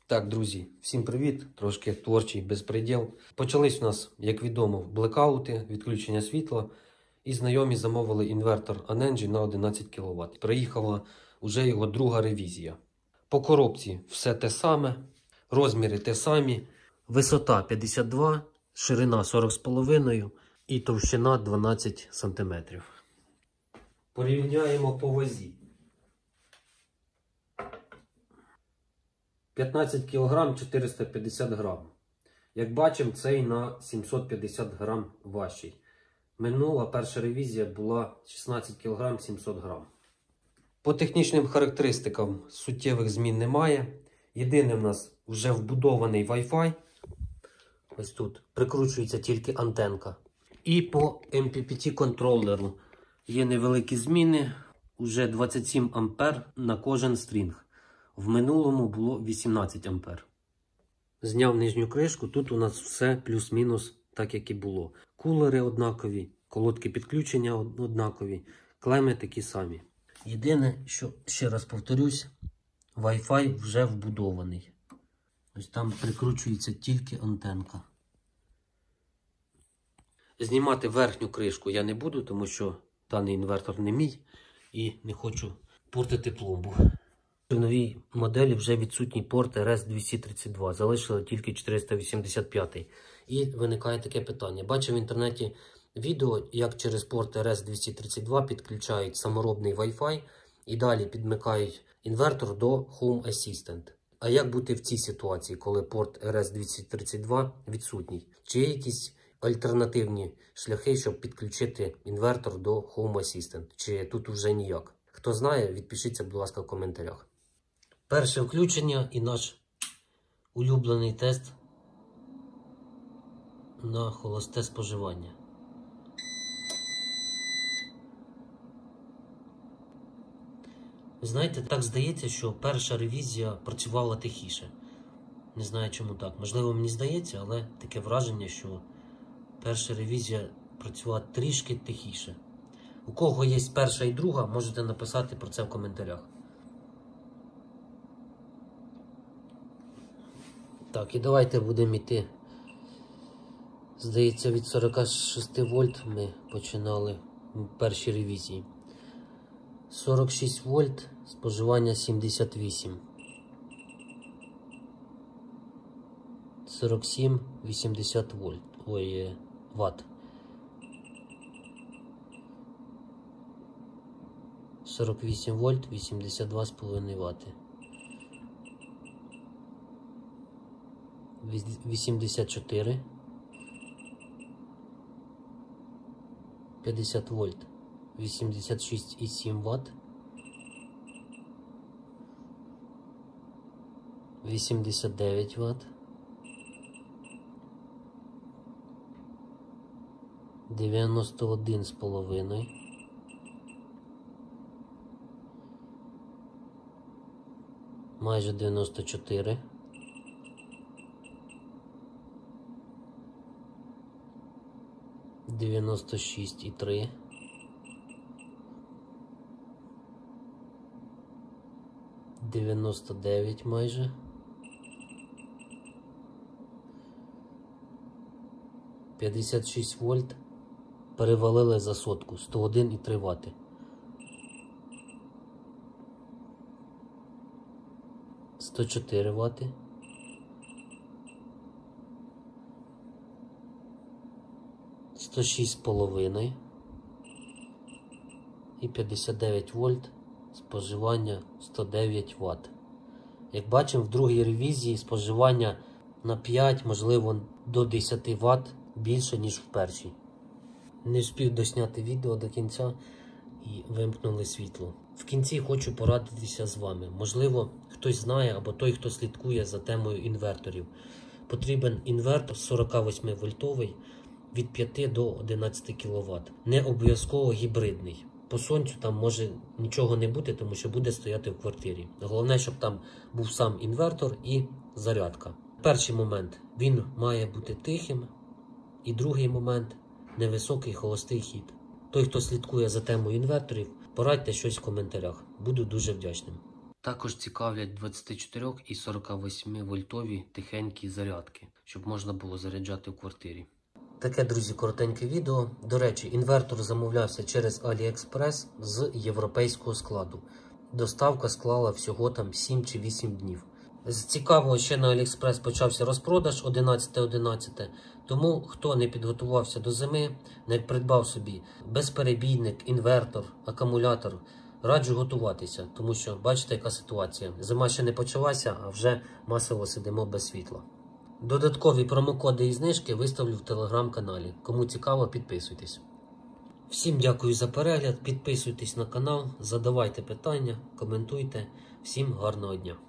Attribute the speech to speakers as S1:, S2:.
S1: Так, друзі, всім привіт! Трошки творчий безпреділ. Почались у нас, як відомо, блекаути, відключення світла. І знайомі замовили інвертор Anenji на 11 кВт. Приїхала вже його друга ревізія. По коробці все те саме, розміри те самі. Висота 52, ширина 40,5 і товщина 12 см. Порівняємо по вазі. 15 кг 450 г. Як бачимо, цей на 750 г важчий. Минула перша ревізія була 16 кг 700 г. По технічним характеристикам суттєвих змін немає. Єдине в нас вже вбудований Wi-Fi. Ось тут прикручується тільки антенка. І по MPPT контролеру є невеликі зміни. Уже 27 А на кожен стрінг. В минулому було 18 А. Зняв нижню кришку, тут у нас все плюс-мінус так, як і було. Кулери однакові, колодки підключення однакові, клеми такі самі. Єдине, що, ще раз повторюсь, Wi-Fi вже вбудований. Ось там прикручується тільки антенка. Знімати верхню кришку я не буду, тому що даний інвертор не мій і не хочу портити пломбу. В новій моделі вже відсутній порт RS-232, залишили тільки 485. І виникає таке питання. Бачив в інтернеті відео, як через порт RS-232 підключають саморобний Wi-Fi і далі підмикають інвертор до Home Assistant. А як бути в цій ситуації, коли порт RS-232 відсутній? Чи є якісь альтернативні шляхи, щоб підключити інвертор до Home Assistant? Чи тут вже ніяк? Хто знає, відпишіться, будь ласка, в коментарях. Перше включення і наш улюблений тест на холосте споживання. Ви знаєте, так здається, що перша ревізія працювала тихіше. Не знаю, чому так. Можливо, мені здається, але таке враження, що перша ревізія працювала трішки тихіше. У кого є перша і друга, можете написати про це в коментарях. Так, і давайте будемо йти. Здається, від 46 вольт ми починали в першій ревізії. 46 вольт, споживання 78. 47, 80 вольт. Ой, ватт. 48 вольт, 82,5 Вт. 84. 50 вольт, 86,7 Вт. 89 Вт. 91,5. Майже 94. 96,3. 99 майже. 56 вольт. Перевалили за сотку. 101,3 Вт. 104 Вт. 106,5 і 59 вольт, споживання 109 Вт. Як бачимо, в другій ревізії споживання на 5, можливо, до 10 Вт більше, ніж в першій. Не встиг досняти відео до кінця і вимкнули світло. В кінці хочу порадитися з вами. Можливо, хтось знає або той, хто слідкує за темою інверторів. Потрібен інвертор 48 вольтовий від 5 до 11 кВт. Не обов'язково гібридний. По сонцю там може нічого не бути, тому що буде стояти в квартирі. Головне, щоб там був сам інвертор і зарядка. Перший момент, він має бути тихим. І другий момент, невисокий холостий хід. Той, хто слідкує за темою інверторів, порадьте щось в коментарях. Буду дуже вдячним. Також цікавлять 24 і 48 вольтові тихенькі зарядки, щоб можна було заряджати в квартирі. Таке, друзі, коротеньке відео. До речі, інвертор замовлявся через AliExpress з європейського складу. Доставка склала всього там 7 чи 8 днів. З цікавого, ще на AliExpress почався розпродаж 11.11. Тому, хто не підготувався до зими, не придбав собі безперебійник, інвертор, акумулятор, раджу готуватися, тому що бачите, яка ситуація. Зима ще не почалася, а вже масово сидимо без світла. Додаткові промокоди і знижки виставлю в телеграм-каналі. Кому цікаво, підписуйтесь. Всім дякую за перегляд, підписуйтесь на канал, задавайте питання, коментуйте. Всім гарного дня!